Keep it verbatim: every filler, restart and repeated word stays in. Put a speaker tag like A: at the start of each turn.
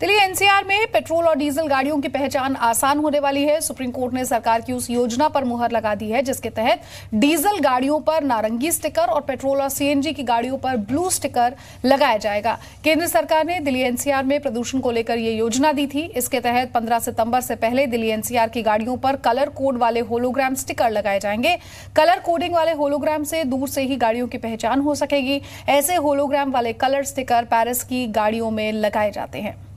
A: Delhi NCR में petrol और diesel गाड़ियों की पहचान आसान होने वाली है। सुप्रीम कोर्ट ने सरकार की उस योजना पर मुहर लगा दी है जिसके तहत डीजल गाड़ियों पर नारंगी स्टिकर और पेट्रोल और सीएनजी की गाड़ियों पर ब्लू स्टिकर लगाया जाएगा। केंद्र सरकार ने दिल्ली एनसीआर में प्रदूषण को लेकर ये योजना दी थी। इसके तहत पंद्रह सितंबर से पहले दिल्ली एनसीआर की गाड़ियों पर कलर कोड वाले होलोग्राम स्टिकर लगाए जाएंगे। कलर कोडिंग वाले होलोग्राम से दूर से ही गाड़ियों की पहचान हो सकेगी। ऐसे होलोग्राम वाले कलर स्टिकर पेरिस की गाड़ियों में लगाए जाते हैं।